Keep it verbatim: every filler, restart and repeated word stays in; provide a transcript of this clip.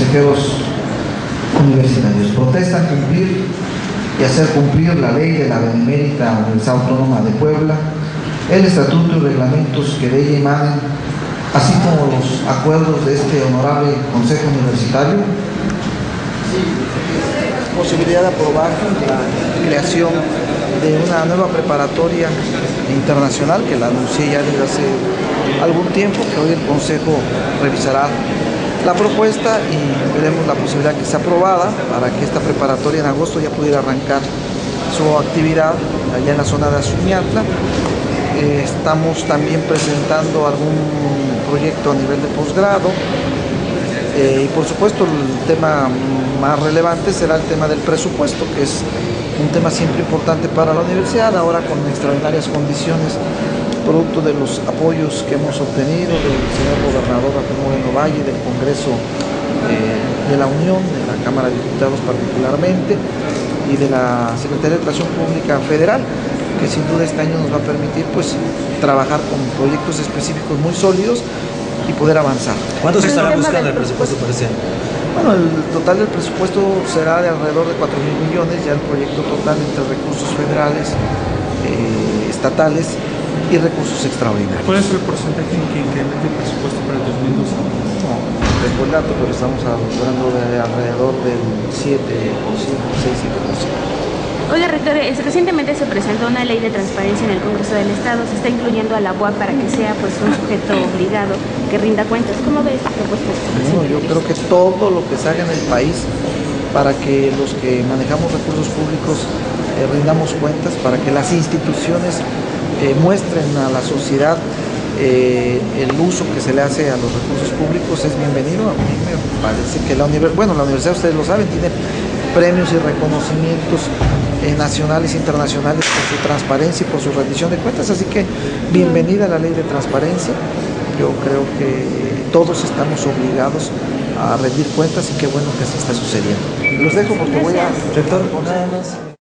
consejeros universitarios protestan cumplir y hacer cumplir la ley de la Benemérita Universidad Autónoma de Puebla, el estatuto y reglamentos que de ella emanen, así como los acuerdos de este honorable Consejo Universitario. Posibilidad de aprobar la creación de una nueva preparatoria internacional que la anuncié ya desde hace algún tiempo, que hoy el Consejo revisará la propuesta y veremos la posibilidad que sea aprobada para que esta preparatoria en agosto ya pudiera arrancar su actividad allá en la zona de Azuñatla. Eh, estamos también presentando algún proyecto a nivel de posgrado eh, y por supuesto el tema más relevante será el tema del presupuesto, que es un tema siempre importante para la universidad, ahora con extraordinarias condiciones producto de los apoyos que hemos obtenido del señor gobernador Rafael Moreno Valle, del Congreso eh, de la Unión, de la Cámara de Diputados particularmente, y de la Secretaría de Educación Pública Federal, que sin duda este año nos va a permitir pues trabajar con proyectos específicos muy sólidos y poder avanzar. ¿Cuánto se estará buscando el presupuesto para este año? Bueno, el total del presupuesto será de alrededor de cuatro mil millones, ya el proyecto total entre recursos federales, eh, estatales y recursos extraordinarios. ¿Cuál es el porcentaje en que incremente el presupuesto para el dos mil doce? No, tengo el dato, pero estamos hablando de alrededor del siete por ciento, seis a siete por ciento. Oiga, rector, recientemente se presentó una ley de transparencia en el Congreso del Estado. Se está incluyendo a la U A P para que sea pues un sujeto obligado que rinda cuentas. ¿Cómo ve esta propuesta? Bueno, yo creo que todo lo que se haga en el país para que los que manejamos recursos públicos eh, rindamos cuentas, para que las instituciones eh, muestren a la sociedad eh, el uso que se le hace a los recursos públicos es bienvenido. A mí me parece que la universidad, bueno, la universidad, ustedes lo saben, tiene premios y reconocimientos eh, nacionales e internacionales por su transparencia y por su rendición de cuentas, así que bienvenida a la ley de transparencia. Yo creo que todos estamos obligados a rendir cuentas y qué bueno que así está sucediendo. Los dejo porque voy a... Rector, nada más.